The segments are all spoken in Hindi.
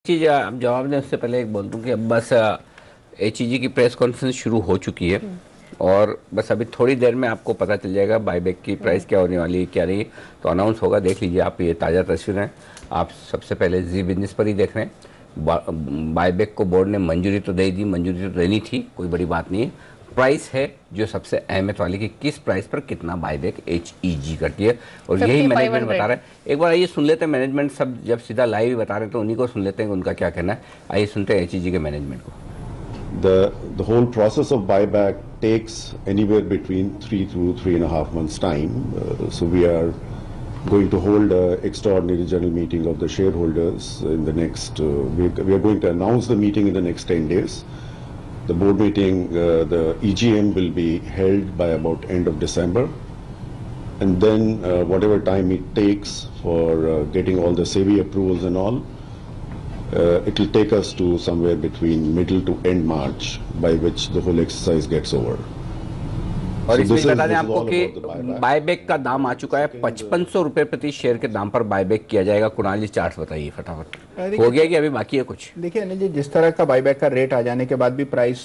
चीज़ आप जवाब दें उससे पहले एक बोल दूं कि अब बस एचईजी की प्रेस कॉन्फ्रेंस शुरू हो चुकी है और बस अभी थोड़ी देर में आपको पता चल जाएगा बाईबैक की प्राइस क्या होने वाली है क्या नहीं। तो अनाउंस होगा, देख लीजिए आप, ये ताज़ा तस्वीर है। आप सबसे पहले जी बिजनेस पर ही देख रहे हैं। बाईबैक को बोर्ड ने मंजूरी तो दे दी, मंजूरी तो देनी थी, कोई बड़ी बात नहीं है। प्राइस है जो सबसे अहमियत वाली कि किस प्राइस पर कितना बाईबैक एचईजी करती है और यही मैनेजमेंट बता रहा है। एक बार आइए सुन लेते हैं मैनेजमेंट, सब जब सीधा लाइव ही बता रहे हैं तो उन्हीं को सुन लेते हैं कि उनका क्या कहना है। आइए सुनते हैं एचईजी के मैनेजमेंट को। The whole process of buyback takes anywhere between 3 to 3.5 months time. So we are going to hold an extraordinary general meeting of the shareholders in the next. We are going to announce the meeting in the next 10 days. The board meeting, the EGM will be held by about end of December, and then whatever time it takes for getting all the SEBI approvals and all. It will take us to somewhere between middle to end March, by which the whole exercise gets over. और इसमें बता दें आपको कि बायबैक का दाम आ चुका है 5500 रुपए प्रति शेयर के दाम पर बायबैक किया जाएगा। कुणाल जी चार्ट बताइए फटाफट, हो गया कि अभी बाकी है कुछ? देखिए अनिल जी, जिस तरह का बायबैक का रेट आ जाने के बाद भी प्राइस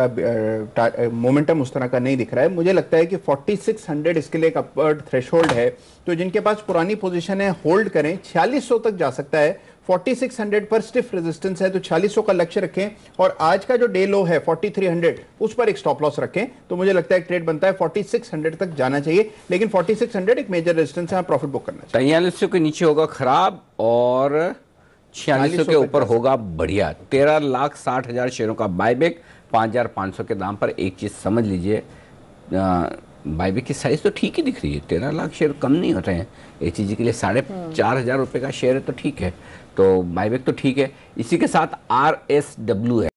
का मोमेंटम उस तरह का नहीं दिख रहा है। मुझे लगता है कि 4600 इसके लिए एक अपवर्ड थ्रेशोल्ड है, तो जिनके पास पुरानी पोजीशन है होल्ड करें। 4600 तक जा सकता है, 4600 पर स्टिफ रेजिस्टेंस है, तो 4600 का लक्ष्य रखें और आज का जो डे लो है 4300 उस पर एक स्टॉप लॉस रखें। तो मुझे लगता है ट्रेड बनता है 4600 तक जाना चाहिए, लेकिन 4600 एक मेजर रेजिस्टेंस है, प्रॉफिट बुक करना चाहिए। 4300 के नीचे होगा खराब और 4600 के ऊपर होगा बढ़िया। 13,60,000 शेयरों का बायबैक 5500 के दाम पर। एक चीज समझ लीजिए, बायबैक की साइज तो ठीक ही दिख रही है, 13 लाख शेयर कम नहीं होते हैं एचईजी के लिए। 4,500 रुपए का शेयर है तो ठीक है, तो बायबैक तो ठीक है। इसी के साथ RSW है।